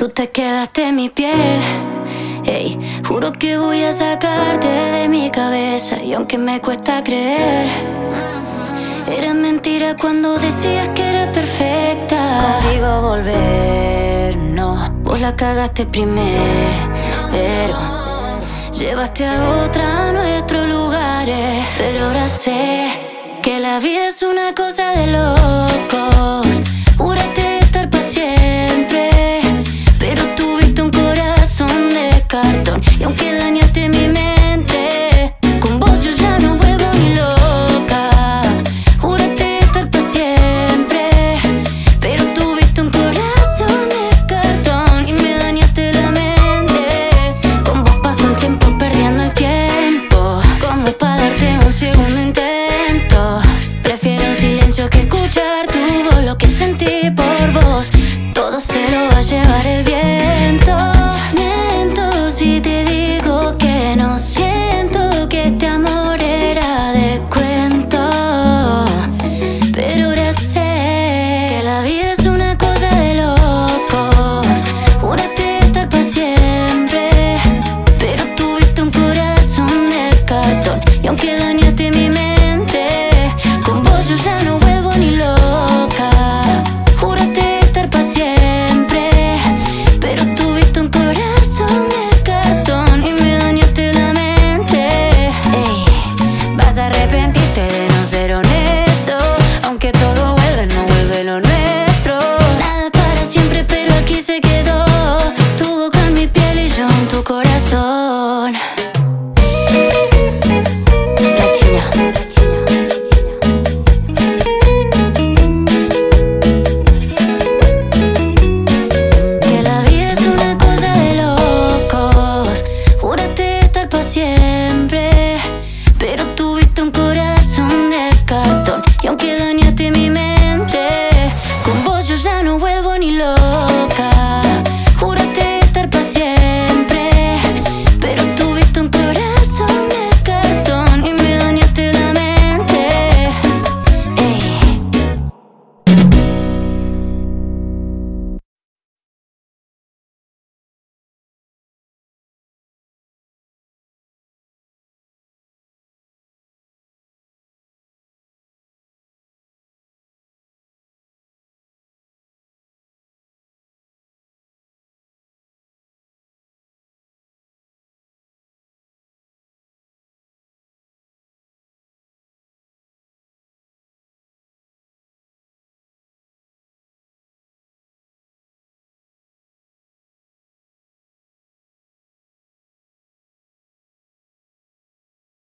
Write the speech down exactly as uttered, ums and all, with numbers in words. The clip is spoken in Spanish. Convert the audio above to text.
Tú te quedaste en mi piel, ey, juro que voy a sacarte de mi cabeza. Y aunque me cuesta creer, era mentira cuando decías que eras perfecta. Contigo volver, no, vos la cagaste primero. Llevaste a otra a nuestros lugares. Pero ahora sé que la vida es una cosa de locos. Júrate estar para siempre, pero tuviste un corazón de cartón. Y aunque dañaste mi mente, con vos yo ya no vuelvo ni loca. Júrate estar para siempre, pero tuviste un corazón de cartón y me dañaste la mente. Con vos paso el tiempo perdiendo el tiempo, como para darte un segundo intento. Prefiero el silencio que escuchar tu voz. Lo que sentí por vos, todo se lo va a llevar el viento. Miento si te digo que no siento que este amor era de cuento. Pero ahora sé que la vida es una cosa de locos. Júrate estar para siempre, pero tuviste un corazón de cartón. Y aunque dañaste mi mente, con vos yo ya no vuelvo ni loca. Júrate estar para siempre, pero tuviste un corazón de cartón y me dañaste la mente. Ey, vas a arrepentirte de no ser honesto. Aunque todo vuelve, no vuelve lo nuestro. Nada para siempre, pero aquí se quedó. Tu boca en mi piel y yo en tu corazón. La China. Que la vida es una cosa de locos. Júrate estar para siempre, pero tuviste un corazón de cartón. Y aunque dañaste